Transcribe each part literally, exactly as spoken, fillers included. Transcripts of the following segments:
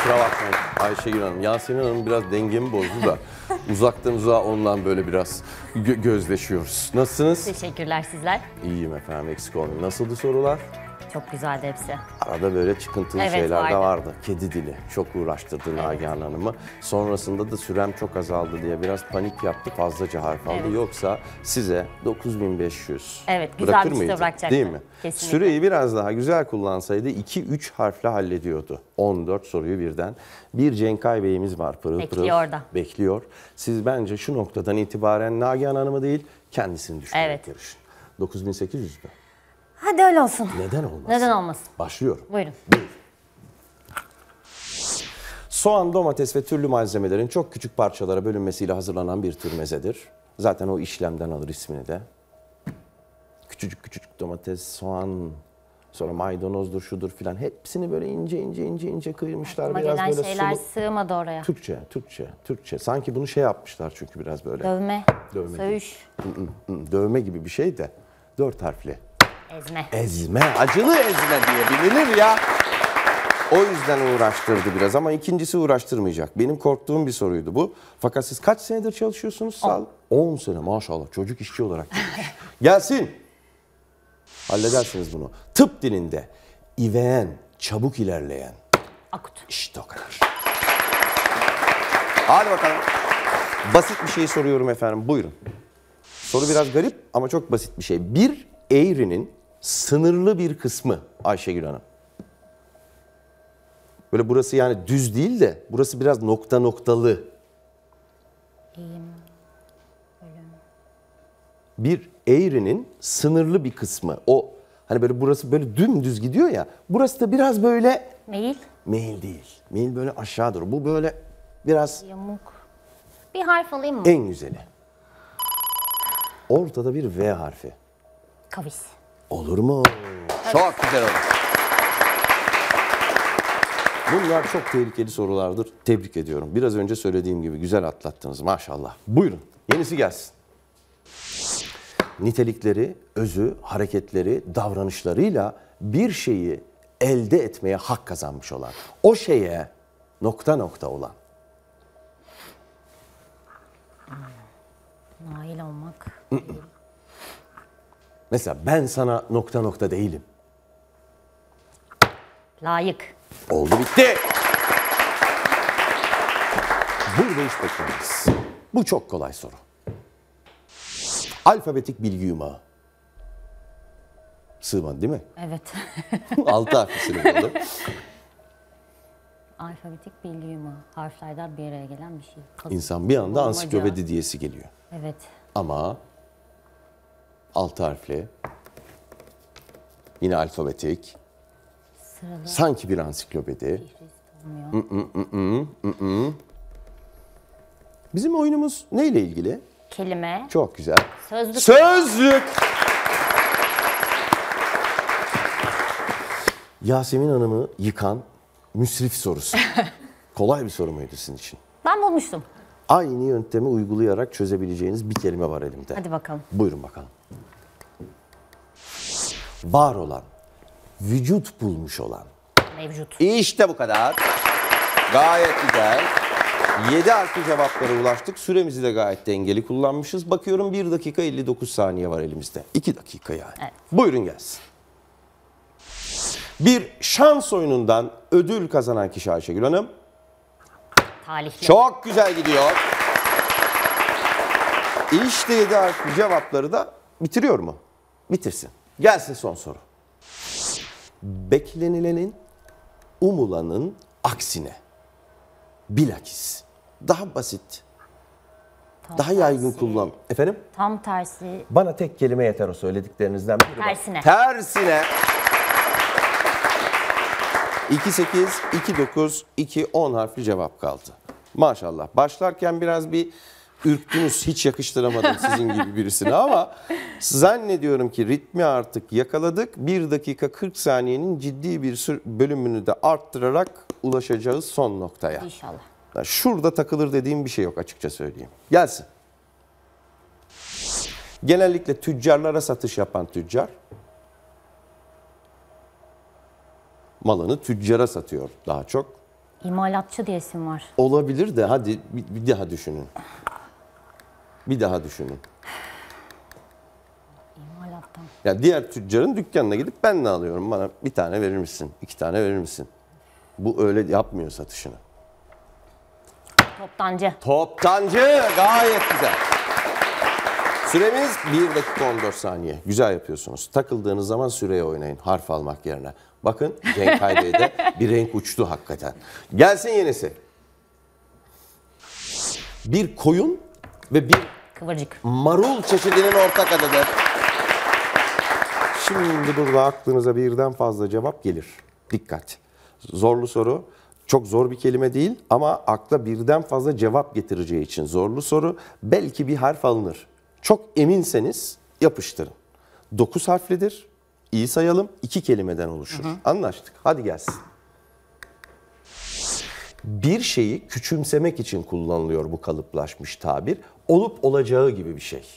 Kusura bakmayın Ayşegül Hanım. Yasemin Hanım biraz dengemi bozdu da uzaktan uzağa ondan böyle biraz gö gözleşiyoruz. Nasılsınız? Teşekkürler, sizler. İyiyim efendim, eksik olmayın. Nasıldı sorular? Çok güzeldi hepsi. Arada böyle çıkıntılı Evet, şeyler vardı. de vardı. Kedi dili çok uğraştırdı evet. Nagihan Hanım'ı. Sonrasında da sürem çok azaldı diye biraz panik yaptı, fazlaca harf aldı. Evet. Yoksa size dokuz bin beş yüz evet, güzel bırakır bir şey mıydı? bırakacaktı. Değil mi? Kesinlikle. Süreyi biraz daha güzel kullansaydı iki üç harfle hallediyordu. on dört soruyu birden. Bir Cenkay Bey'imiz var pırıl Bekliyor pırıl. orada. Bekliyor. Siz bence şu noktadan itibaren Nagihan Hanım'ı değil kendisini düşünerek evet. yarışın. dokuz bin sekiz yüz mü? Hadi öyle olsun. Neden olmasın? Neden olmasın? Başlıyorum. Buyurun. Buyurun. Soğan, domates ve türlü malzemelerin çok küçük parçalara bölünmesiyle hazırlanan bir tür mezedir. Zaten o işlemden alır ismini de. Küçücük küçücük domates, soğan, sonra maydanozdur, şudur filan hepsini böyle ince ince ince ince kıyırmışlar. Aklıma biraz gelen böyle şeyler sulu. sığmadı oraya. Türkçe, Türkçe, Türkçe. Sanki bunu şey yapmışlar çünkü biraz böyle. Dövme, Dövme söğüş, gibi. Dövme gibi bir şey de dört harfli. ezme. Ezme, acılı ezme diye bilinir ya. O yüzden uğraştırdı biraz ama ikincisi uğraştırmayacak. Benim korktuğum bir soruydu bu. Fakat siz kaç senedir çalışıyorsunuz? Sal. on sene maşallah, çocuk işçi olarak gelmiş. Gelsin. Halledersiniz bunu. Tıp dilinde iveyen, çabuk ilerleyen. Akut. İşte o kadar. Hadi bakalım. Basit bir şey soruyorum efendim. Buyurun. Soru biraz garip ama çok basit bir şey. Bir eğrinin sınırlı bir kısmı Ayşegül Hanım. Böyle burası yani düz değil de burası biraz nokta noktalı. İyiyim. Bir eğrinin sınırlı bir kısmı. O hani böyle burası böyle dümdüz gidiyor ya. Burası da biraz böyle Meyil. meyil değil. Meyil böyle aşağı doğru. Bu böyle biraz Yamuk. Bir harf alayım mı? en güzeli. Ortada bir V harfi. Kavis. Olur mu? Çok güzel olur. Bunlar çok tehlikeli sorulardır. Tebrik ediyorum. Biraz önce söylediğim gibi güzel atlattınız maşallah. Buyurun. Yenisi gelsin. Nitelikleri, özü, hareketleri, davranışlarıyla bir şeyi elde etmeye hak kazanmış olan, o şeye nokta nokta olan. Nail olmak. Mesela ben sana nokta nokta değilim. Layık. Oldu bitti. Burada iş beklemez. Bu çok kolay soru. Alfabetik bilgi yumağı. Sığmadı değil mi? Evet. Altı harflisini buldu. Alfabetik bilgi yumağı. Harflerden bir araya gelen bir şey. Kadın. İnsan bir anda Bulmaca. ansiklopedi diyesi geliyor. Evet. Ama altı harfli, yine alfabetik, Sıralı. sanki bir ansiklopedi. Mm, mm, mm, mm, mm, mm. Bizim oyunumuz neyle ilgili? Kelime. Çok güzel. Sözlük. Sözlük. Yasemin Hanım'ı yıkan müsrif sorusu. Kolay bir soru muydu sizin için? Ben bulmuştum. Aynı yöntemi uygulayarak çözebileceğiniz bir kelime var elimde. Hadi bakalım. Buyurun bakalım. Var olan, vücut bulmuş olan. Mevcut. İşte bu kadar. Gayet güzel. yedi harfli cevaplara ulaştık. Süremizi de gayet dengeli kullanmışız. Bakıyorum bir dakika elli dokuz saniye var elimizde. iki dakika yani. Evet. Buyurun gelsin. Bir şans oyunundan ödül kazanan kişi Ayşegül Hanım. Talihli. Çok güzel gidiyor. İşte yedi harfli cevapları da bitiriyor mu? Bitirsin. Gelsin son soru. Beklenilenin, umulanın aksine. Bilakis. Daha basit. Tam Daha yaygın tersi. kullan. Efendim? Tam tersi. Bana tek kelime yeter o söylediklerinizden biri. Tersine. Tersine. iki sekiz, iki dokuz, iki on harfli cevap kaldı. Maşallah. Başlarken biraz bir ürktünüz. Hiç yakıştıramadım sizin gibi birisini ama zannediyorum ki ritmi artık yakaladık. bir dakika kırk saniyenin ciddi bir bölümünü de arttırarak ulaşacağız son noktaya. İnşallah. Şurada takılır dediğim bir şey yok açıkça söyleyeyim. Gelsin. Genellikle tüccarlara satış yapan tüccar malını tüccara satıyor daha çok. İmalatçı diye isim var. Olabilir de hadi bir, bir daha düşünün. Bir daha düşünün. İmalattan. Ya diğer tüccarın dükkanına gidip ben ne alıyorum? Bana bir tane verir misin? İki tane verir misin? Bu öyle yapmıyor satışını. Toptancı. Toptancı gayet güzel. Süremiz bir dakika on dört saniye. Güzel yapıyorsunuz. Takıldığınız zaman süreye oynayın harf almak yerine. Bakın Cenk Bey'de bir renk uçtu hakikaten. Gelsin yenisi. Bir koyun ve bir Kıvırcık. marul çeşidinin ortak adıdır. Şimdi burada aklınıza birden fazla cevap gelir. Dikkat. Zorlu soru. Çok zor bir kelime değil ama akla birden fazla cevap getireceği için zorlu soru. Belki bir harf alınır. Çok eminseniz yapıştırın. Dokuz harflidir. İyi sayalım. İki kelimeden oluşur. Hı hı. Anlaştık. Hadi gelsin. Bir şeyi küçümsemek için kullanılıyor bu kalıplaşmış tabir. Olup olacağı gibi bir şey.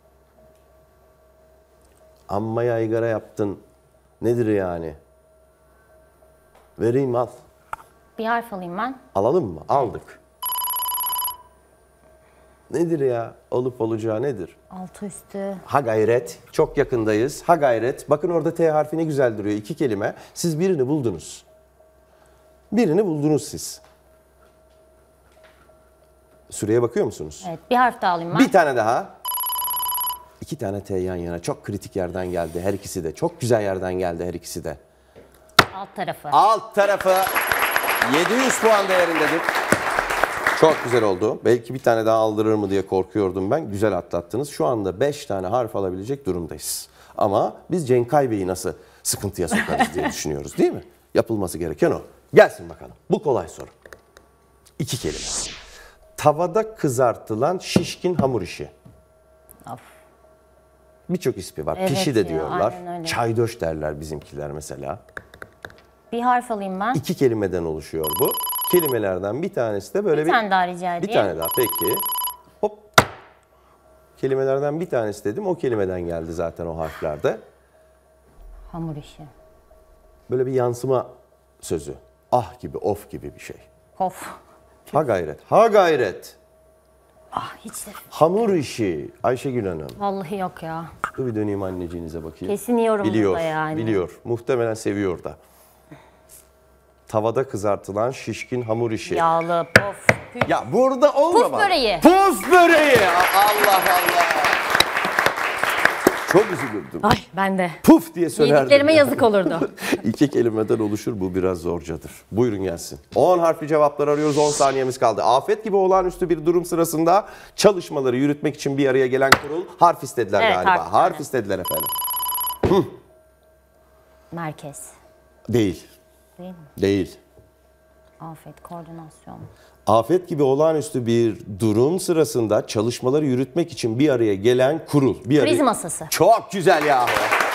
Amma yaygara yaptın. Nedir yani? Vereyim al. Bir harf alayım ben. Alalım mı? Aldık. Nedir ya? Olup olacağı nedir? Altı üstü. Ha gayret. Çok yakındayız. Ha gayret. Bakın orada T harfi ne güzel duruyor. İki kelime. Siz birini buldunuz. Birini buldunuz siz. Süreye bakıyor musunuz? Evet, bir harf daha alayım ben. Bir tane daha. İki tane T yan yana. Çok kritik yerden geldi her ikisi de. Çok güzel yerden geldi her ikisi de. Alt tarafı. Alt tarafı yedi yüz puan değerindedir. Çok güzel oldu. Belki bir tane daha aldırır mı diye korkuyordum ben. Güzel atlattınız. Şu anda beş tane harf alabilecek durumdayız. Ama biz Cenk Bey'i nasıl sıkıntıya sokarız diye düşünüyoruz değil mi? Yapılması gereken o. Gelsin bakalım. Bu kolay soru. İki kelime. Tavada kızartılan şişkin hamur işi. Of. Birçok ismi var. Evet Pişi de ya, diyorlar. aynen öyle. Çaydoş derler bizimkiler mesela. Bir harf alayım ben. İki kelimeden oluşuyor bu. Kelimelerden bir tanesi de böyle Bir bir... tane daha rica Bir edeyim. tane daha peki. Hop. Kelimelerden bir tanesi dedim. O kelimeden geldi zaten o harflerde. Hamur işi. Böyle bir yansıma sözü. Ah gibi, of gibi bir şey. Of. Ha gayret. Ha gayret. Ah hiç de. Hamur işi. Ayşegül Hanım. Vallahi yok ya. Dur bir döneyim anneciğinize bakayım. Kesin yiyorum Biliyor, burada yani. biliyor. Muhtemelen seviyor da. Tavada kızartılan şişkin hamur işi. Yağlı, pof. Püf. Ya burada olmamalı. Puf böreği. Puf böreği. Allah Allah. Çok üzülürdüm. Ay ben de. Puf diye söylerdim. Yediklerime yazık olurdu. İki kelimeden oluşur. Bu biraz zorcadır. Buyurun gelsin. on harfli cevaplar arıyoruz. on saniyemiz kaldı. Afet gibi olağanüstü bir durum sırasında çalışmaları yürütmek için bir araya gelen kurul harf istediler Evet, galiba. harf, Harf evet. istediler efendim. Merkez. Değil. Değil mi? Değil. Afet, koordinasyon. Afet gibi olağanüstü bir durum sırasında çalışmaları yürütmek için bir araya gelen kurul. Bir Kriz araya... masası. Çok güzel yahu.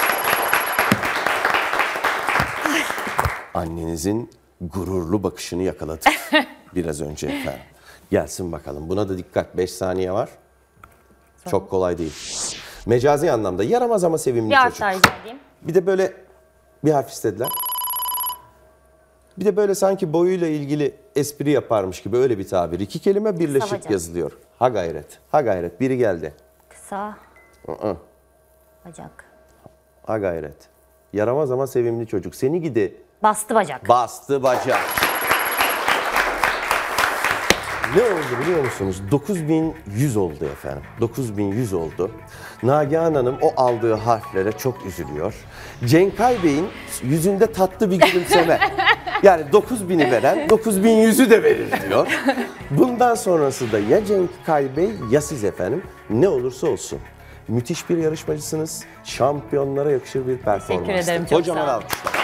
Annenizin gururlu bakışını yakaladık biraz önce efendim. Gelsin bakalım. Buna da dikkat. beş saniye var. Çok kolay değil. Mecazi anlamda yaramaz ama sevimli Bir harf çocuk. daha rica edeyim. Bir de böyle bir harf istediler. Bir de böyle sanki boyuyla ilgili espri yaparmış gibi öyle bir tabir. İki kelime birleşik Savacan. yazılıyor. Ha gayret. Ha gayret. Biri geldi. Kısa. Hı-hı. Bacak. Ha gayret. Yaramaz ama sevimli çocuk. Seni gidi Bastı bacak. bastı bacak. Ne oldu biliyor musunuz? dokuz bin yüz oldu efendim. dokuz bin yüz oldu. Nagihan Hanım o aldığı harflere çok üzülüyor. Cenk Bey'in yüzünde tatlı bir gülümseme. Yani dokuz bini veren dokuz bin yüzü de verir diyor. Bundan sonrası da ya Cenk Bey ya siz efendim. Ne olursa olsun. Müthiş bir yarışmacısınız. Şampiyonlara yakışır bir performans. ederim, çok Kocaman sağ olun. alkışlar.